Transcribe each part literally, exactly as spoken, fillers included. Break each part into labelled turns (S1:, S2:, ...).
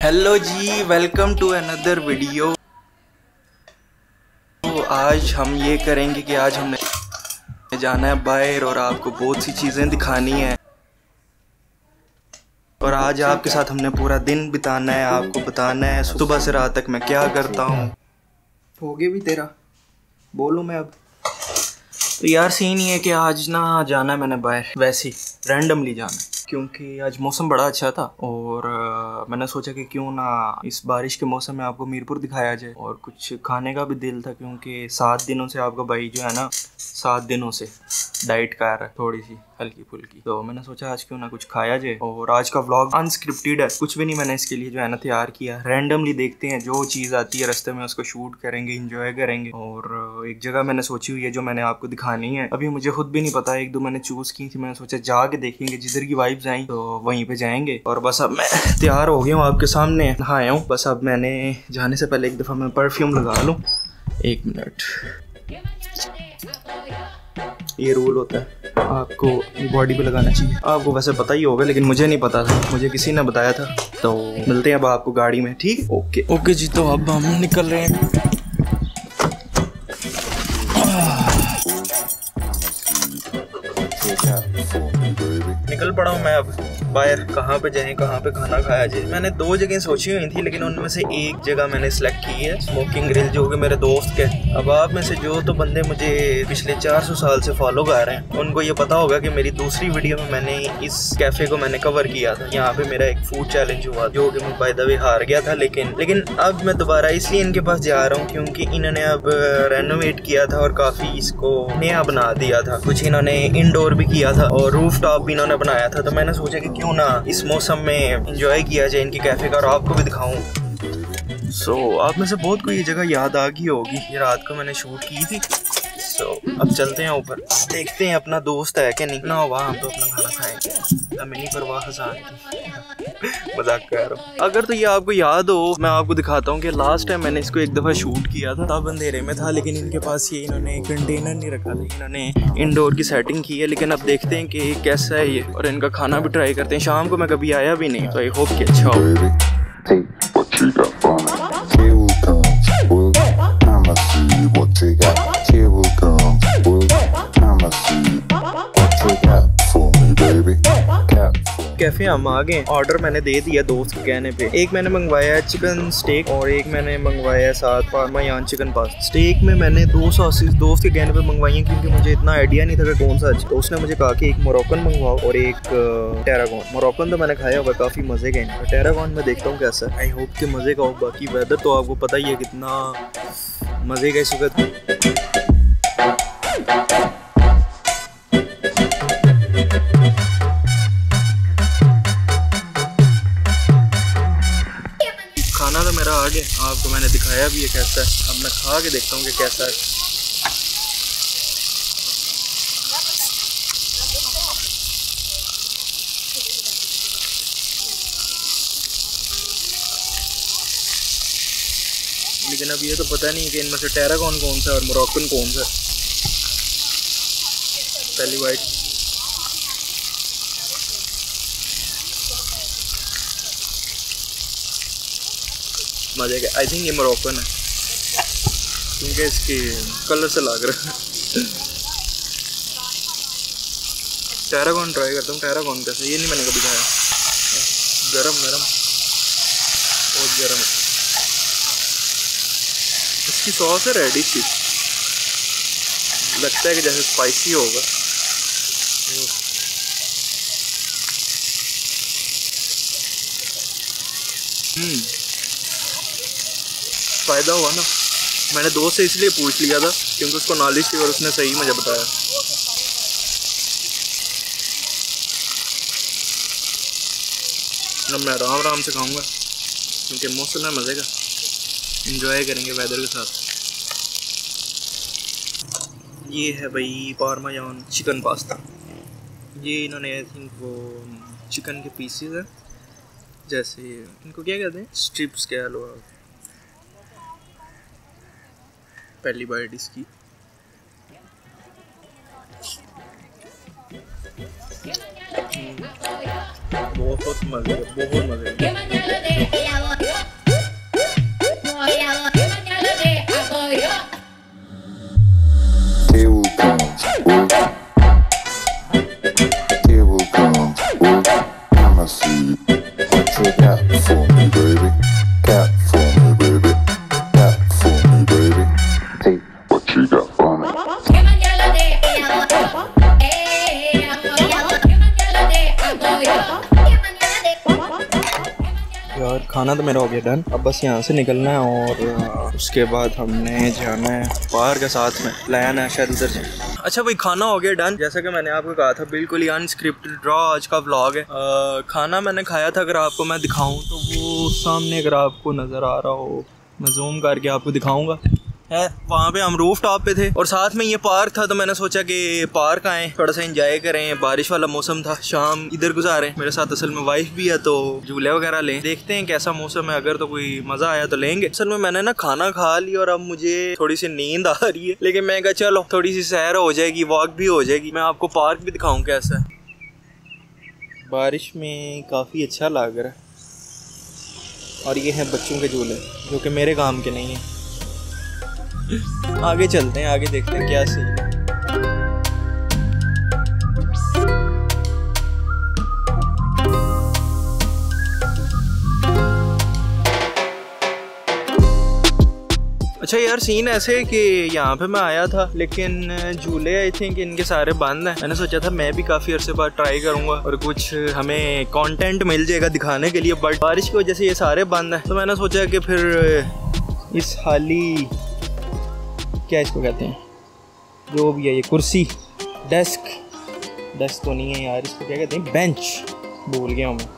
S1: Hello ji, welcome to another video. तो आज हम ये करेंगे कि आज हमने जाना है बाहर और आपको बहुत सी चीज़ें दिखानी है और आज आपके साथ हमने पूरा दिन बिताना है। आपको बताना है सुबह से रात तक मैं क्या करता हूँ। हो गया भी तेरा, बोलूँ मैं अब? तो यार सीन ये है कि आज ना जाना है मैंने बाहर, वैसे ही रैंडमली जाना है क्योंकि आज मौसम बड़ा अच्छा था और आ, मैंने सोचा कि क्यों ना इस बारिश के मौसम में आपको मीरपुर दिखाया जाए और कुछ खाने का भी दिल था क्योंकि सात दिनों से आपका भाई जो है ना सात दिनों से डाइट कर रहा है थोड़ी सी हल्की फुल्की। तो मैंने सोचा आज क्यों ना कुछ खाया जाए और आज का व्लॉग अनस्क्रिप्टेड है, कुछ भी नहीं मैंने इसके लिए जो है ना तैयार किया। रैंडमली देखते हैं, जो चीज़ आती है रास्ते में उसको शूट करेंगे, इंजॉय करेंगे। और एक जगह मैंने सोची हुई है जो मैंने आपको दिखानी है। अभी मुझे खुद भी नहीं पता, एक दो मैंने चूज़ की थी, मैंने सोचा जाके देखेंगे, जिधर की वाइब्स आई तो वहीं पे जाएंगे। और बस अब मैं तैयार हो गया हूँ, आपके सामने नहाया हूँ। बस अब मैंने जाने से पहले एक दफ़ा मैं परफ्यूम लगा लूँ। एक मिनट, ये रूल होता है आपको बॉडी पे लगाना चाहिए। आपको वैसे पता ही होगा लेकिन मुझे नहीं पता था, मुझे किसी ने बताया था। तो मिलते हैं अब आपको गाड़ी में, ठीक? Okay okay ji. तो अब हम निकल रहे हैं। निकल पड़ा हूँ मैं अब बाहर। कहाँ पे जाएं, कहाँ पे खाना खाया जाए। मैंने दो जगह सोची हुई थी लेकिन उनमें से एक जगह मैंने सेलेक्ट की है, स्मोकिंग ग्रिल, जो कि मेरे दोस्त के। अब आप में से जो तो बंदे मुझे पिछले चार सौ साल से फॉलो कर रहे हैं उनको ये पता होगा कि मेरी दूसरी वीडियो में मैंने इस कैफे को मैंने कवर किया था। यहाँ पे मेरा एक फूड चैलेंज हुआ जो कि मैं बाय द वे हार गया था। लेकिन लेकिन अब मैं दोबारा इसलिए इनके पास जा रहा हूँ क्योंकि इन्होंने अब रेनोवेट किया था और काफी इसको नया बना दिया था। कुछ इन्होंने इंडोर भी किया था और रूफ टॉप भी इन्होंने बनाया था। तो मैंने सोचा कि क्यों ना इस मौसम में एंजॉय किया जाए इनके कैफे का और आपको भी दिखाऊं। सो so, आप में से बहुत को ये जगह याद आ गई होगी, ये रात को मैंने शूट की थी। सो so, अब चलते हैं ऊपर, देखते हैं अपना दोस्त है कि नहीं ना। वहाँ हम तो अपना खाना खाएंगे, हमें नहीं परवाह हसान की। मजाक कर रहा हूँ। अगर तो ये आपको याद हो, मैं आपको दिखाता हूँ कि लास्ट टाइम मैंने इसको एक दफ़ा शूट किया था, तब अंधेरे में था। लेकिन इनके पास ये इन्होंने कंटेनर नहीं रखा था, इन्होंने इंडोर की सेटिंग की है। लेकिन अब देखते हैं कि कैसा है ये और इनका खाना भी ट्राई करते हैं। शाम को मैं कभी आया भी नहीं, तो आई होप कि अच्छा हो। कैफे हम आ गए, ऑर्डर मैंने दे दिया दोस्त के कहने पे। एक मैंने मंगवाया है चिकन स्टेक और एक मैंने मंगवाया है साथ पार्मेजान चिकन पास्ता। स्टेक में मैंने दो सॉसेस दोस्त के कहने पे मंगवाई हैं क्योंकि मुझे इतना आइडिया नहीं था कि कौन सा अच्छा। तो उसने मुझे कहा कि एक मोरक्कन मंगवाओ और एक टेरागॉन। मोरक्कन तो मैंने खाया हुआ, काफ़ी मज़े का है। टेरागॉन में देखता हूँ कैसा, आई होप कि मज़े का हो। बाकी वेदर तो आपको पता ही है कितना मज़े का इस वक्त। खाना तो मेरा आ गया, आपको मैंने दिखाया भी है कैसा है। अब मैं खा के देखता हूँ कि कैसा है। लेकिन अब ये तो पता नहीं कि इनमें से टेरागॉन कौन सा है और मोरक्कन कौन सा है। पहली वाइट मजे का, आई थिंक ये मोरक्कन है क्योंकि इसके कलर से लग रहा है। टेरागॉन ट्राई करता हूँ, टेरागॉन कैसे, ये नहीं मैंने कभी खाया। गरम गरम, बहुत गरम है। इसकी सॉस है रेडिश की, लगता है कि जैसे स्पाइसी होगा। हम्म फ़ायदा हुआ ना, मैंने दोस्त से इसलिए पूछ लिया था क्योंकि उसको नॉलेज थी और उसने सही मुझे बताया। अब मैं आराम आराम से खाऊंगा क्योंकि मौसम है मज़े का, एंजॉय करेंगे वेदर के साथ। ये है भाई पार्मेजान चिकन पास्ता। ये इन्होंने आई थिंक वो चिकन के पीसेस हैं, जैसे इनको क्या कहते हैं, स्ट्रिप्स कह लो आप। पहली बाइट इसकी, बहुत मज़े, बहुत मज़े।
S2: for me, baby. Cat for me, baby. Cat for me, baby. Hey, what you got for me?
S1: यार खाना तो मेरा हो गया डन, अब बस यहाँ से निकलना है और उसके बाद हमने जाना है पार्क के साथ में प्लान है शायद उधर से। अच्छा भाई खाना हो गया डन, जैसा कि मैंने आपको कहा था बिल्कुल ही अनस्क्रिप्टेड रॉ आज का व्लॉग है। आ, खाना मैंने खाया था, अगर आपको मैं दिखाऊं तो वो सामने अगर आपको नज़र आ रहा हो, मैं जूम करके आपको दिखाऊंगा, है वहाँ पे हम रूफ टॉप पे थे और साथ में ये पार्क था, तो मैंने सोचा कि पार्क आए थोड़ा सा एंजॉय करें। बारिश वाला मौसम था, शाम इधर गुजारे, मेरे साथ असल में वाइफ भी है तो झूले वगैरह लें, देखते हैं कैसा मौसम है, अगर तो कोई मजा आया तो लेंगे। असल में मैंने ना खाना खा लिया और अब मुझे थोड़ी सी नींद आ रही है, लेकिन मैं कहा चलो थोड़ी सी सैर हो जाएगी, वॉक भी हो जाएगी, मैं आपको पार्क भी दिखाऊँ कैसा है। बारिश में काफ़ी अच्छा लग रहा है और ये हैं बच्चों के झूले जो कि मेरे काम के नहीं है। आगे चलते हैं, आगे देखते हैं क्या सीन है। अच्छा यार सीन ऐसे कि यहाँ पे मैं आया था लेकिन झूले आई थिंक इनके सारे बंद हैं। मैंने सोचा था मैं भी काफ़ी अरसे बाद ट्राई करूँगा और कुछ हमें कंटेंट मिल जाएगा दिखाने के लिए, बट बारिश की वजह से ये सारे बंद हैं। तो मैंने सोचा कि फिर इस हाली क्या इसको कहते हैं, जो भी है ये कुर्सी, डेस्क डेस्क तो नहीं है यार, इसको क्या कहते हैं, बेंच, भूल गया हूँ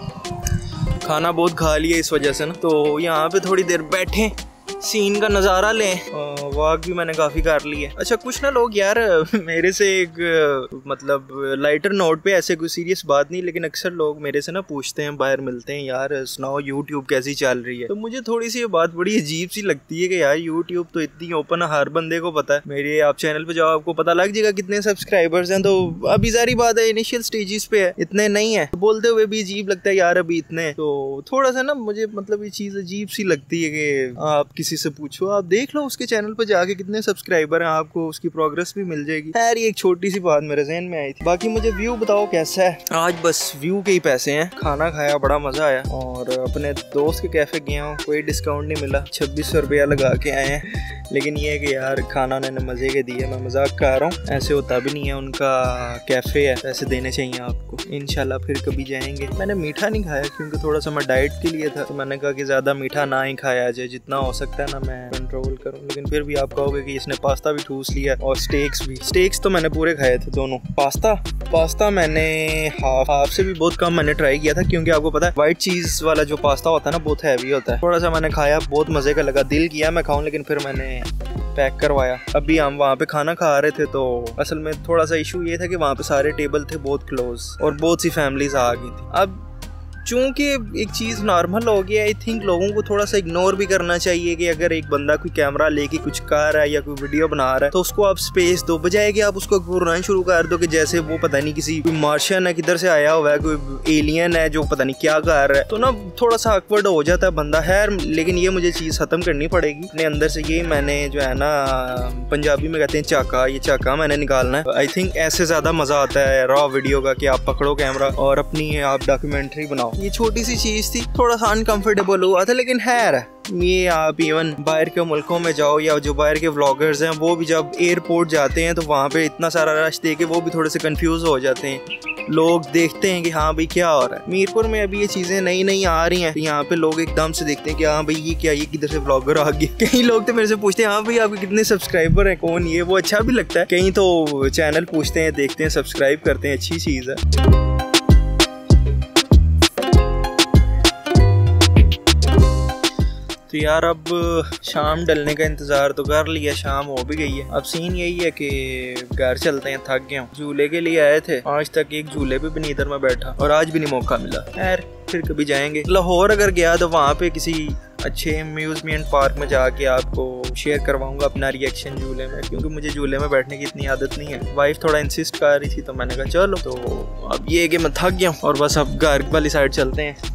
S1: मैं। खाना बहुत खा लिया इस वजह से ना, तो यहाँ पे थोड़ी देर बैठे, सीन का नज़ारा लें, वॉक भी मैंने काफ़ी कर ली है। अच्छा कुछ ना लोग यार मेरे से एक मतलब लाइटर नोट पे, ऐसे कोई सीरियस बात नहीं, लेकिन अक्सर लोग मेरे से ना पूछते हैं, बाहर मिलते हैं, यार सुनाओ यूट्यूब कैसी चल रही है। तो मुझे थोड़ी सी ये बात बड़ी अजीब सी लगती है कि यार यूट्यूब तो इतनी ओपन है, हर बंदे को पता है। मेरे आप चैनल पे जाओ आपको पता लग जाएगा कितने सब्सक्राइबर्स हैं, तो अभी सारी बात है इनिशियल स्टेजेस पे है, इतने नहीं है, तो बोलते हुए भी अजीब लगता है यार अभी इतने। तो थोड़ा सा ना मुझे मतलब ये चीज़ अजीब सी लगती है कि आप किसी से पूछो, आप देख लो उसके चैनल पर जाके कितने सब्सक्राइबर हैं, आपको उसकी प्रोग्रेस भी मिल जाएगी। यार ये एक छोटी सी बात मेरे ज़हन में आई थी। बाकी मुझे व्यू बताओ कैसा है। आज बस व्यू के ही पैसे हैं, खाना खाया बड़ा मजा आया और अपने दोस्त के कैफे गया हूँ, कोई डिस्काउंट नहीं मिला, छब्बीस सौ रुपया लगा के आए हैं, लेकिन ये है कि यार खाना उन्होंने मजे के दिए, मैं मजाक कर रहा हूँ, ऐसे होता भी नहीं है, उनका कैफे है, पैसे देने चाहिए आपको। इंशाल्लाह फिर कभी जाएंगे। मैंने मीठा नहीं खाया क्योंकि थोड़ा सा मैं डाइट के लिए था, तो मैंने कहा कि ज्यादा मीठा ना ही खाया जाए, जितना हो सकता है ना मैं कंट्रोल करूँ। लेकिन फिर भी आप कहोगे कि इसने पास्ता भी ठूस लिया और स्टेक्स भी। स्टेक्स तो मैंने पूरे खाए थे दोनों। पास्ता पास्ता मैंने हाफ हाफ से भी बहुत कम मैंने ट्राई किया था, क्योंकि आपको पता है वाइट चीज वाला जो पास्ता होता है ना बहुत हैवी होता है। थोड़ा सा मैंने खाया, बहुत मजे का लगा, दिल किया मैं खाऊं, लेकिन फिर मैंने पैक करवाया। अभी हम वहाँ पे खाना खा रहे थे, तो असल में थोड़ा सा इशू ये था कि वहाँ पे सारे टेबल थे बहुत क्लोज और बहुत सी फैमिलीज आ गई थी। अब चूँकि एक चीज़ नॉर्मल हो गया, आई थिंक लोगों को थोड़ा सा इग्नोर भी करना चाहिए कि अगर एक बंदा कोई कैमरा लेके कुछ कर रहा है या कोई वीडियो बना रहा है तो उसको आप स्पेस दो, बजाय कि आप उसको घूरना शुरू कर दो कि जैसे वो पता नहीं किसी मार्शियन है, किधर से आया हुआ है, कोई एलियन है जो पता नहीं क्या कर रहा है, तो ना थोड़ा सा ऑकवर्ड हो जाता है बंदा। खैर लेकिन ये मुझे चीज़ ख़त्म करनी पड़ेगी अपने अंदर से। ये मैंने जो है ना पंजाबी में कहते हैं चाका, ये चाका मैंने निकालना है। आई थिंक ऐसे ज़्यादा मज़ा आता है रॉ वीडियो का कि आप पकड़ो कैमरा और अपनी आप डॉक्यूमेंट्री बनाओ। ये छोटी सी चीज थी, थोड़ा सा अनकंफर्टेबल हुआ था, लेकिन खैर ये आप इवन बाहर के मुल्कों में जाओ या जो बाहर के व्लॉगर्स हैं वो भी जब एयरपोर्ट जाते हैं तो वहाँ पे इतना सारा रश देख के वो भी थोड़े से कंफ्यूज हो जाते हैं। लोग देखते हैं कि हाँ भाई क्या हो रहा है। मीरपुर में अभी ये चीज़ें नई नई आ रही हैं, तो यहाँ पे लोग एकदम से देखते हैं कि हाँ भाई ये क्या, ये किधर से व्लॉगर आ गए। कई लोग तो मेरे से पूछते हैं हाँ भाई आपके कितने सब्सक्राइबर हैं, कौन ये, वो अच्छा भी लगता है। कहीं तो चैनल पूछते हैं, देखते हैं, सब्सक्राइब करते हैं, अच्छी चीज़ है। तो यार अब शाम ढलने का इंतज़ार तो कर लिया, शाम हो भी गई है। अब सीन यही है कि घर चलते हैं, थक गया हूँ। झूले के लिए आए थे, आज तक एक झूले पे भी नहीं इधर में बैठा और आज भी नहीं मौका मिला। यार फिर कभी जाएंगे। लाहौर अगर गया तो वहाँ पे किसी अच्छे अम्यूजमेंट पार्क में जाके आपको शेयर करवाऊंगा अपना रिएक्शन झूले में, क्योंकि मुझे झूले में बैठने की इतनी आदत नहीं है। वाइफ थोड़ा इंसिस्ट कर रही थी तो मैंने कहा चलो। तो अब ये है कि मैं थक गया हूँ और बस अब घर वाली साइड चलते हैं।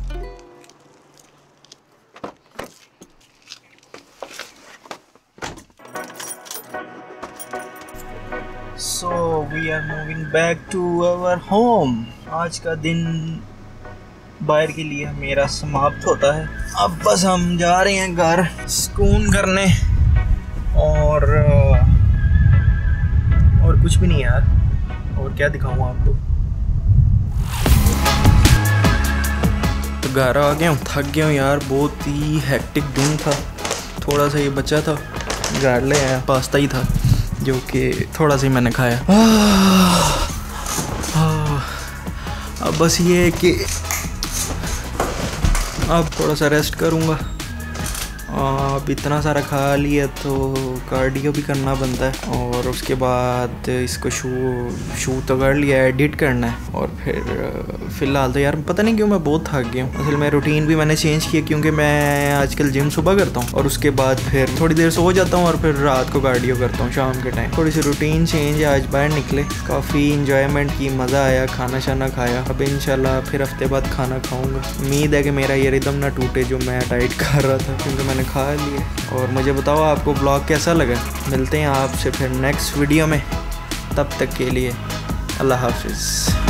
S1: So we are moving back to our home. आज का दिन बाहर के लिए मेरा समाप्त होता है। अब बस हम जा रहे हैं घर सुकून करने, और और कुछ भी नहीं यार, और क्या दिखाऊं आपको। तो घर आ गया हूँ, थक गया हूँ यार, बहुत ही हेक्टिक दिन था। थोड़ा सा ये बचा था, घर ले आया, पास्ता ही था जो कि थोड़ा सा ही मैंने खाया। अब बस ये है कि अब थोड़ा सा रेस्ट करूँगा। अब इतना सारा खा लिया तो कार्डियो भी करना बनता है, और उसके बाद इसको शू शू तो कर लिया, एडिट करना है। और फिर फ़िलहाल तो यार पता नहीं क्यों मैं बहुत थक गया हूँ। असल में रूटीन भी मैंने चेंज किया, क्योंकि मैं आजकल जिम सुबह करता हूँ और उसके बाद फिर थोड़ी देर सो जाता हूँ और फिर रात को कार्डियो करता हूँ शाम के टाइम। थोड़ी सी रूटीन चेंज है। आज बाहर निकले, काफ़ी इंजॉयमेंट की, मज़ा आया, खाना शाना खाया। अब इंशाल्लाह फिर हफ्ते बाद खाना खाऊँगा। उम्मीद है कि मेरा ये रिदम ना टूटे जो मैं डाइट कर रहा था, क्योंकि मैंने खा लिए। और मुझे बताओ आपको ब्लॉग कैसा लगा। मिलते हैं आपसे फिर नेक्स्ट वीडियो में, तब तक के लिए अल्लाह हाफिज़।